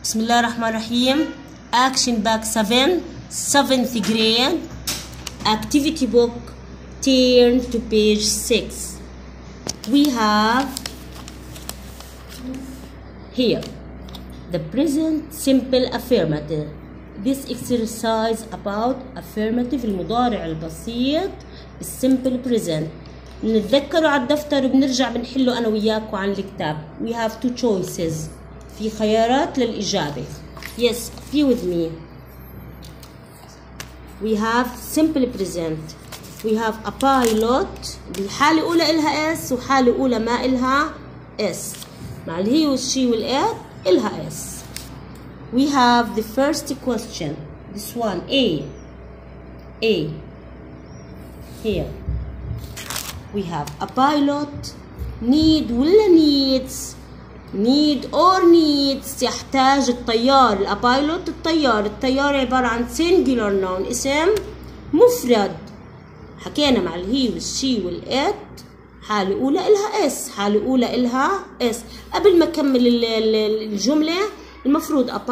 بسم الله الرحمن الرحيم. Action Pack 7 7th grade activity book. Turn to page 6. We have here the present simple affirmative. This exercise about affirmative المضارع البسيط بالsimple present. نتذكره على الدفتر وبنرجع بنحله أنا وياكم عن الكتاب. We have two choices. في خيارات للإجابة. Yes, be with me. We have simple present. We have a pilot. بالحالة الأولى إلها S وحالة أولى ما إلها S. مع الهي والشي والإت إلها S. We have the first question. This one A. Here. We have a pilot. Need ولا needs. need or needs يحتاج الطيار. البايلوت الطيار عبارة عن singular noun اسم مفرد. حكينا مع الهي والشي والات حالة أولى إلها اس، حالة أولى إلها اس. قبل ما أكمل الجملة المفروض a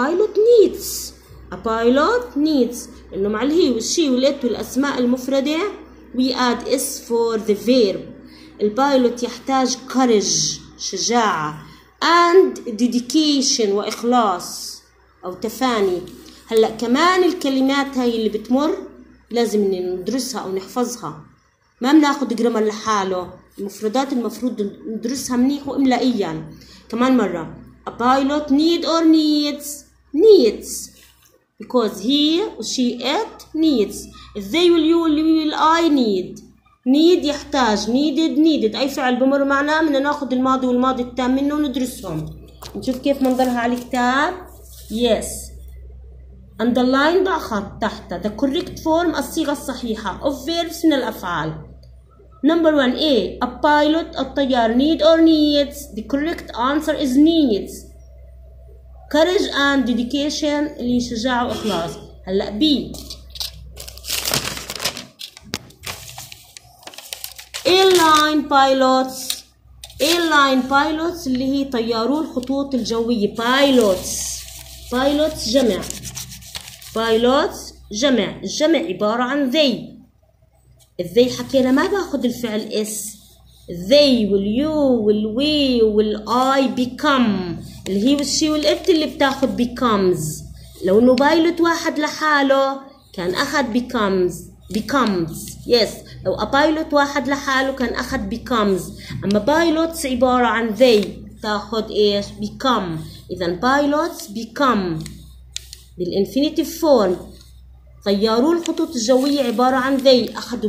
pilot needs إنه مع الهي والشي والات والأسماء المفردة we add s for the verb. البايلوت يحتاج courage شجاعة and dedication وإخلاص أو تفاني. هلأ كمان الكلمات هاي اللي بتمر لازم ندرسها أو نحفظها، ما بناخد جرامر لحاله. المفردات المفروض ندرسها منيح وإملائيا. كمان مرة a pilot need or needs because he she it needs. they will you will I need يحتاج needed أي فعل بمر معنا بدنا ناخد الماضي والماضي التام منه وندرسهم. نشوف كيف منظرها على الكتاب. yes underline ضع خط تحت the correct form الصيغة الصحيحة of verbs من الأفعال. number 1 a pilot الطيار need or needs. the correct answer is needs. courage and dedication اللي شجاعة وإخلاص. هلأ B airline pilots اللي هي طيارو الخطوط الجوية. pilots جمع الجمع عبارة عن they حكينا ما باخد الفعل اس. they will you will we will I become اللي هي والشي والإت اللي بتاخد becomes. لو انه بايلوت واحد لحاله كان أخد becomes yes. لو بايلوت واحد لحاله كان أخد becomes. أما بايلوتس عبارة عن they تاخد إيش become. إذا بايلوتس become بالinfinitive form. طيارو الخطوط الجوية عبارة عن they أخدوا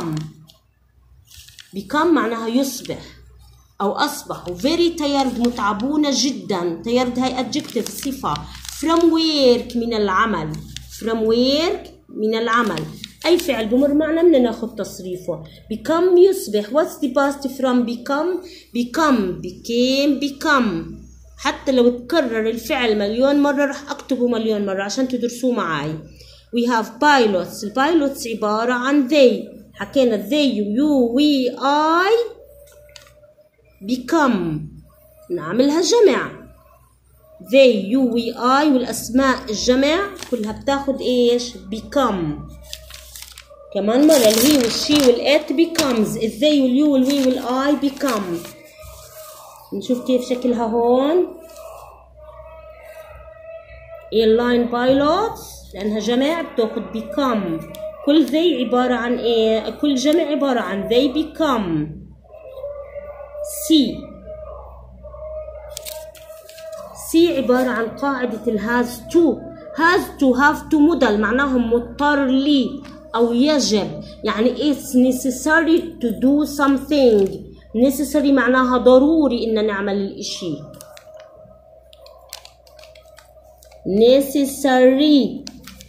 become معناها يصبح أو أصبحوا. very tired متعبون جدا. tired هاي adjective صفة. from work من العمل أي فعل بمر معنا بدنا ناخد تصريفه. become يصبح. what's the past from became. حتى لو تكرر الفعل مليون مرة رح أكتبه مليون مرة عشان تدرسوه معي. we have pilots. البايلوتس عبارة عن they. حكينا they you we I become نعملها جمع. they you we I والأسماء الجمع كلها بتاخد إيش become. كمان مرة الهي والشي والإت becomes. they will you will we will I become. نشوف كيف شكلها هون. airline pilots لأنها جمع بتاخد become. كل they عبارة عن إيه؟ كل جمع عبارة عن they become. C عبارة عن قاعدة الهاز to have to مودل معناهم مضطر لي أو يجب. يعني it's necessary to do something. necessary معناها ضروري إن نعمل الإشي. necessary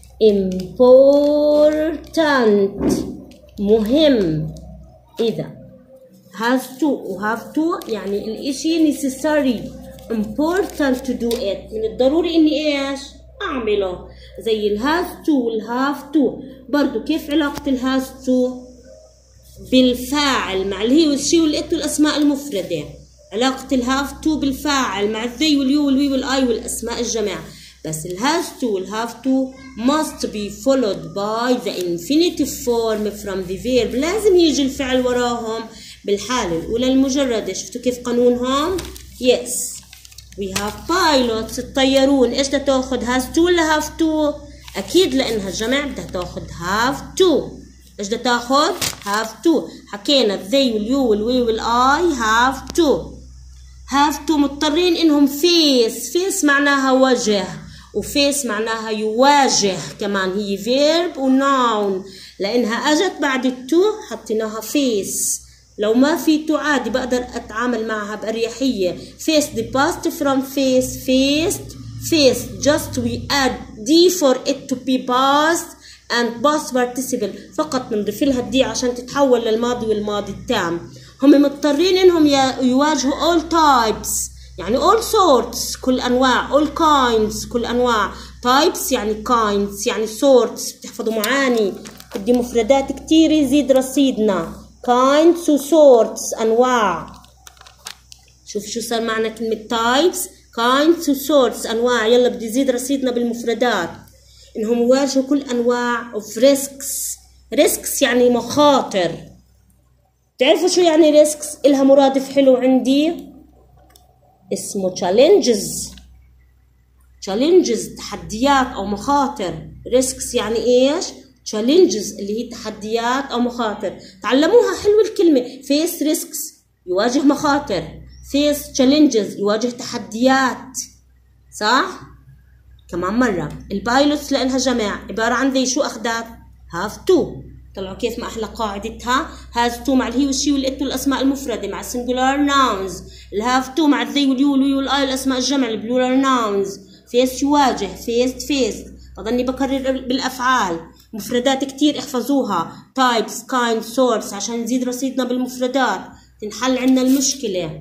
important مهم. إذا has to و have to يعني الإشي necessary important to do it من الضروري إني إيش أعمله. زي الهاز تو والهاف تو. برضو كيف علاقة الهاز تو بالفاعل مع الهي والشي والإت والأسماء المفردة. علاقة الهاف تو بالفاعل مع الذي واليو والوي والآي والأسماء الجمع. بس ال has to وال have to must be followed by the infinitive form from the verb. لازم يجي الفعل وراهم بالحالة الأولى المجردة. شفتوا كيف قانونهم؟ yes. we have pilots الطيارون. إيش بدها تاخد has to ولا have to؟ أكيد لأنها جمع بدها تاخد have to. إيش بدها تاخد؟ have to. حكينا they وال you وال we وال I have to. have to مضطرين إنهم face معناها وجه، وفيس معناها يواجه كمان، هي verb و noun، لأنها أجت بعد التو حطيناها face. لو ما في تو عادي بقدر أتعامل معها بأريحية. face the past from face just we add d for it to be past and past participle. فقط نضيف لها الدي عشان تتحول للماضي والماضي التام. هم مضطرين إنهم يواجهوا all types، يعني all sorts كل أنواع، all kinds كل أنواع، types يعني kinds يعني sorts. بتحفظوا معاني، بدي مفردات كتير يزيد رصيدنا. kinds و sorts أنواع. شوف شو صار معنا كلمة types kinds و sorts أنواع. يلا بدي يزيد رصيدنا بالمفردات. إنهم يواجهوا كل أنواع of risks يعني مخاطر. تعرفوا شو يعني risks؟ إلها مرادف حلو عندي اسمه challenges تحديات أو مخاطر. risks يعني إيش؟ challenges اللي هي تحديات أو مخاطر. تعلموها حلو الكلمة. face risks يواجه مخاطر، face challenges يواجه تحديات، صح؟ كمان مرة البايلوتس لأنها جمع عبارة عن ذي شو أخذت؟ have to. طلعوا كيف ما أحلى قاعدتها. has to مع الهي والشي والإت والأسماء المفردة مع singular nouns. have to مع الذي واليو والوي والآي الأسماء الجمع البلورال nouns. face يواجه face. بضلني بكرر بالأفعال. مفردات كتير احفظوها types kinds sorts عشان نزيد رصيدنا بالمفردات تنحل عنا المشكلة.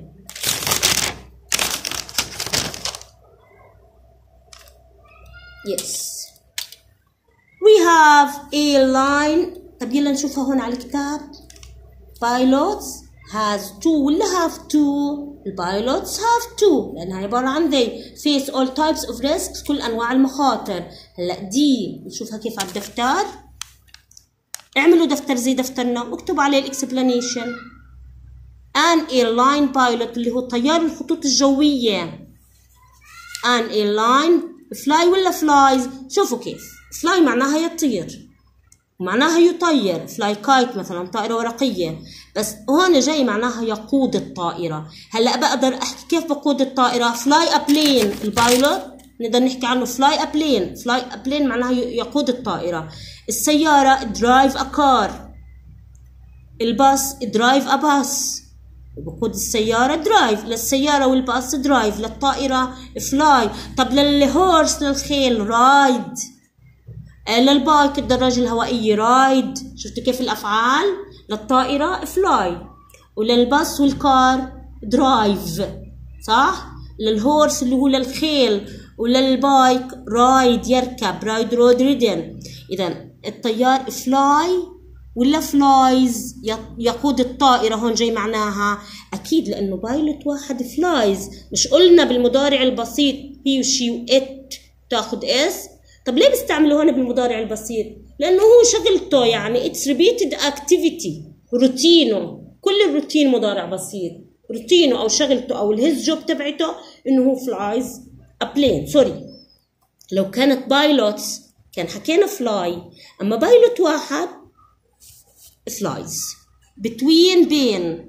yes we have a line. طب يلا نشوفها هون على الكتاب. pilots has to ولا have to؟ البايلوتس have to لأنها عبارة عن they face all types of risks كل أنواع المخاطر. هلا دي نشوفها كيف على الدفتر. اعملوا دفتر زي دفترنا واكتبوا عليه الاكسبلانيشن. an airline pilot اللي هو طيار الخطوط الجوية. an airline fly ولا flies؟ شوفوا كيف fly معناها يطير معناها يطير. fly kite مثلا طائرة ورقية، بس هون جاي معناها يقود الطائرة. هلا بقدر احكي كيف بقود الطائرة. fly a plane البايلوت نقدر نحكي عنه fly a plane معناها يقود الطائرة. السيارة drive a car. الباص drive a bus بقود السيارة drive للسيارة، والباص drive للطائرة fly. طب للهورس للخيل ride. للبايك الدراجة الهوائية رايد. شفتوا كيف الأفعال؟ للطائرة فلاي، وللباص والكار درايف، صح؟ للهورس اللي هو للخيل، وللبايك رايد يركب، رايد رود ريدن. إذا الطيار فلاي ولا فلايز يقود الطائرة. هون جاي معناها أكيد لأنه بايلوت واحد فلايز. مش قلنا بالمضارع البسيط هي وشي وإت تاخد إس؟ طب ليه بستعمله هون بالمضارع البسيط؟ لأنه هو شغلته يعني it's repeated activity روتينه. كل الروتين مضارع بسيط. روتينه أو شغلته أو الهيز جوب تبعته إنه هو flies a plane. سوري لو كانت بايلوتس كان حكينا fly، أما بايلوت واحد flies. بين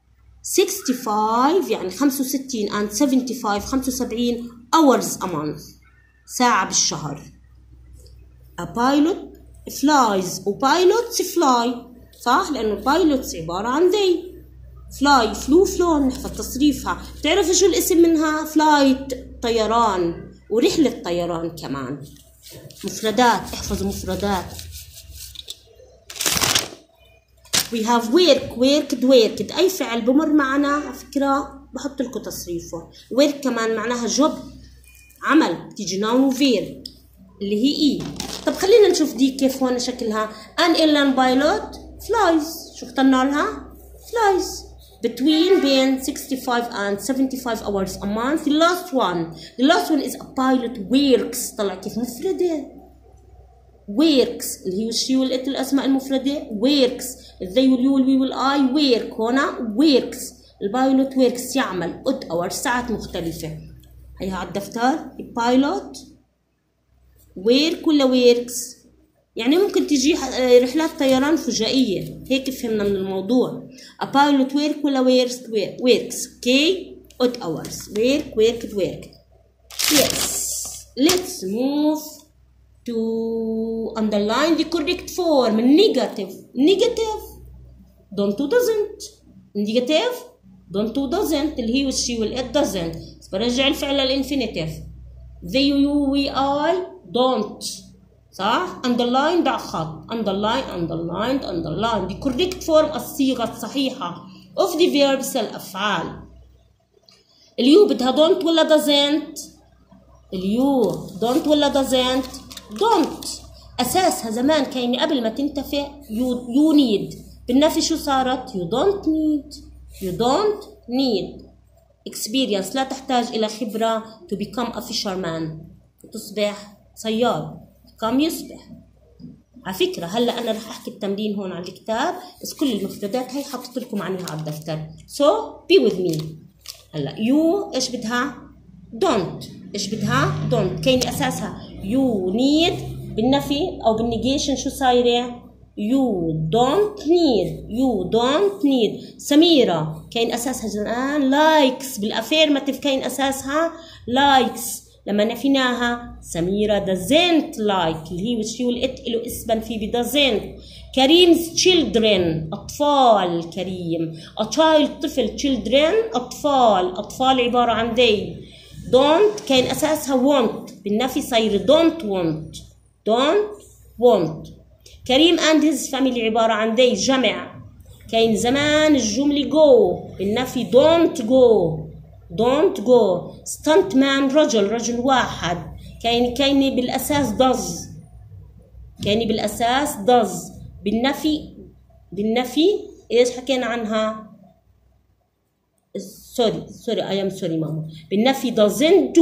65 يعني 65 and 75 hours a month ساعة بالشهر. a pilot flies و pilots fly، صح؟ لأنه pilots عبارة عن they fly فلو نحفظ تصريفها. بتعرفوا شو الاسم منها؟ flight طيران، ورحلة طيران كمان. مفردات احفظوا مفردات. we have worked أي فعل بمر معنا على فكرة بحط لكم تصريفه. work كمان معناها job عمل، تيجي noun وفير اللي هي اي. طب خلينا نشوف دي كيف هون شكلها. an airline pilot flies. شو اخترنا لها؟ flies. بين 65 and 75 hours a month. The last one is a pilot works. طلع كيف مفردة. works اللي هي والشي والإت الأسماء المفردة. works they will you will we will I work. هنا works البايلوت works يعمل odd hours ساعات مختلفة. هيها على الدفتر. pilot work ولا works يعني ممكن تجي رحلات طيران فجائية. هيك فهمنا من الموضوع. a pilot work ولا works. okay odd hours work. yes let's move to underline the correct form. negative don't doesn't. negative don't doesn't اللي هي والشي والإت doesn't. بس برجع الفعل للإنفينيتيف. they you we I don't صح. underline ضع خط. underline the correct form الصيغة الصحيحة of the verbs الأفعال. اليو بدها don't ولا doesn't. اليو don't ولا doesn't. don't أساسها زمان كان قبل ما تنتفع you need. بالنفي شو صارت؟ you don't need. experience لا تحتاج إلى خبرة to become a fisherman تصبح صياد. become يصبح. على فكرة هلا أنا رح أحكي التمرين هون على الكتاب بس كل المفردات هي حطيت لكم عنها على الدفتر. so be with me. هلا you إيش بدها؟ don't. إيش بدها؟ don't كاين أساسها you need بالنفي أو بالنيجيشن شو صايرة؟ you don't need. سميرة كاين أساسها زمان likes. بالأفيرماتيف كاين أساسها likes. لما نفيناها سميرة doesn't like اللي هي والشي والإت له اسم في doesn't. كريم's children أطفال. كريم a child طفل. children أطفال عبارة عن they. don't كاين أساسها want بالنفي صاير don't want. كريم and his family عبارة عن they جمع. كاين زمان الجملة go بالنفي don't go. stunt man رجل واحد. كاين بالأساس does. بالنفي إيش حكينا عنها؟ sorry I am sorry ماما. بالنفي doesn't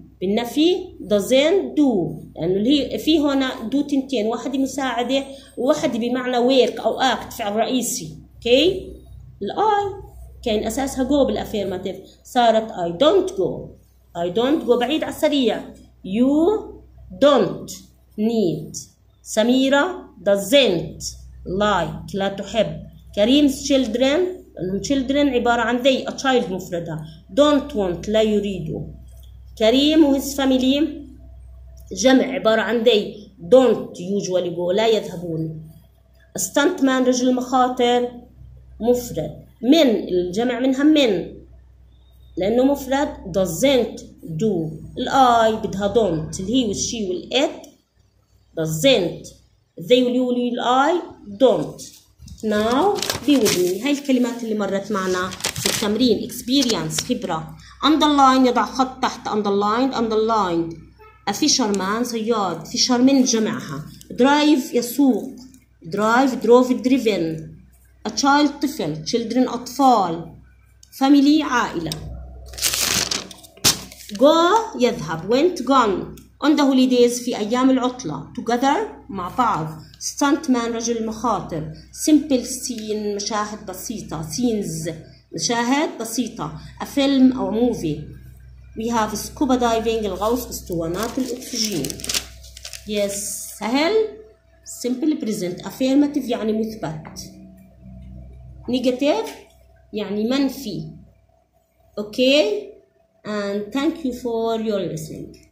do لأنه اللي هي في هنا do تنتين. واحدة مساعدة وواحدة بمعنى work أو act فعل رئيسي. اوكي الآي كان أساسها go بالأفيرماتيف صارت I don't go. بعيد على السريع. you don't need. سميرة doesn't like لا تحب. كريم's children لأنهم children عبارة عن they a child مفردها. don't want لا يريدوا. كريم و his family جمع عبارة عن they don't usually go لا يذهبون. stunt man رجل مخاطر مفرد. من الجمع منها من لأنه مفرد doesn't do. الآي بدها don't اللي هي والشي والإت doesn't. they will I don't. now be with me. هاي الكلمات اللي مرت معنا في التمرين. experience خبرة. underline يضع خط تحت underlined. a fisherman صياد. fisherman جمعها. drive يسوق. drove driven. a child طفل. children أطفال. family عائلة. go يذهب. went gone. on the holidays في أيام العطلة. together مع بعض. stunt man رجل مخاطر. simple scene مشاهد بسيطة. scenes مشاهد بسيطة. a film أو movie. we have scuba diving الغوص باسطوانات الأكسجين. yes سهل. simple present. affirmative يعني مثبت. negative يعني منفي. okay and thank you for your listening.